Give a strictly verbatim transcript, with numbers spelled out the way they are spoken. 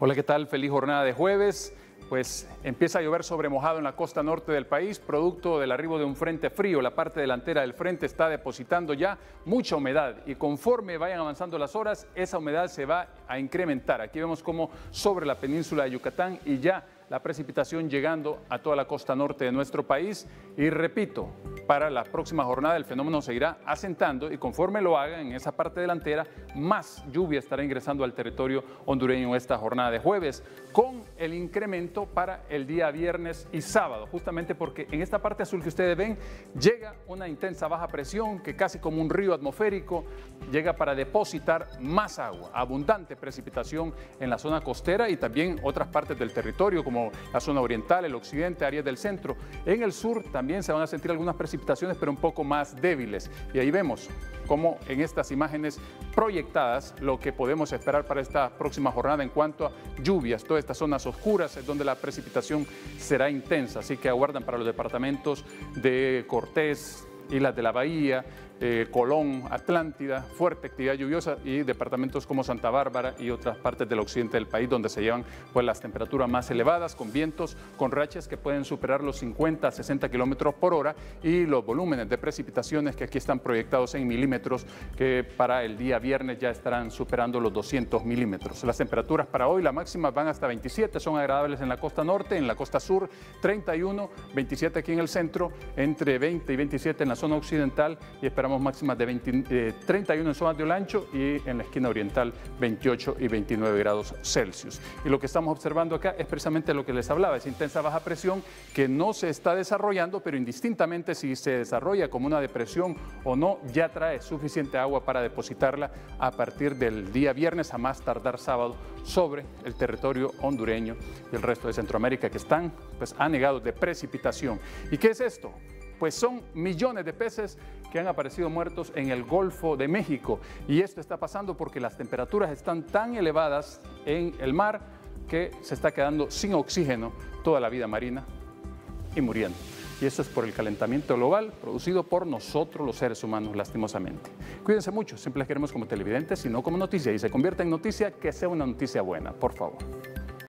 Hola, ¿qué tal? Feliz jornada de jueves. Pues empieza a llover sobre mojado en la costa norte del país, producto del arribo de un frente frío. La parte delantera del frente está depositando ya mucha humedad y conforme vayan avanzando las horas, esa humedad se va a incrementar. Aquí vemos cómo sobre la península de Yucatán y ya la precipitación llegando a toda la costa norte de nuestro país. Y repito, para la próxima jornada el fenómeno seguirá asentando y conforme lo haga en esa parte delantera, más lluvia estará ingresando al territorio hondureño esta jornada de jueves, con el incremento para el día viernes y sábado, justamente porque en esta parte azul que ustedes ven llega una intensa baja presión que casi como un río atmosférico llega para depositar más agua, abundante precipitación en la zona costera y también otras partes del territorio como la zona oriental, el occidente, áreas del centro. En el sur también se van a sentir algunas precipitaciones, pero un poco más débiles. Y ahí vemos cómo en estas imágenes proyectadas lo que podemos esperar para esta próxima jornada en cuanto a lluvias. Todas estas zonas oscuras es donde la precipitación será intensa, así que aguardan para los departamentos de Cortés, Islas de la Bahía, eh, Colón, Atlántida, fuerte actividad lluviosa y departamentos como Santa Bárbara y otras partes del occidente del país donde se llevan pues, las temperaturas más elevadas, con vientos, con rachas que pueden superar los cincuenta a sesenta kilómetros por hora y los volúmenes de precipitaciones que aquí están proyectados en milímetros que para el día viernes ya estarán superando los doscientos milímetros. Las temperaturas para hoy, las máximas van hasta veintisiete, son agradables en la costa norte, en la costa sur treinta y uno, veintisiete aquí en el centro, entre veinte y veintisiete en la zona occidental y esperamos máximas de veinte, eh, treinta y uno en zonas de Olancho y en la esquina oriental veintiocho y veintinueve grados Celsius. Y lo que estamos observando acá es precisamente lo que les hablaba, esa intensa baja presión que no se está desarrollando, pero indistintamente si se desarrolla como una depresión o no, ya trae suficiente agua para depositarla a partir del día viernes a más tardar sábado sobre el territorio hondureño y el resto de Centroamérica que están pues anegados de precipitación. ¿Y qué es esto? Pues son millones de peces que han aparecido muertos en el Golfo de México. Y esto está pasando porque las temperaturas están tan elevadas en el mar que se está quedando sin oxígeno toda la vida marina y muriendo. Y eso es por el calentamiento global producido por nosotros los seres humanos, lastimosamente. Cuídense mucho, siempre les queremos como televidentes y no como noticia. Y se convierte en noticia, que sea una noticia buena, por favor.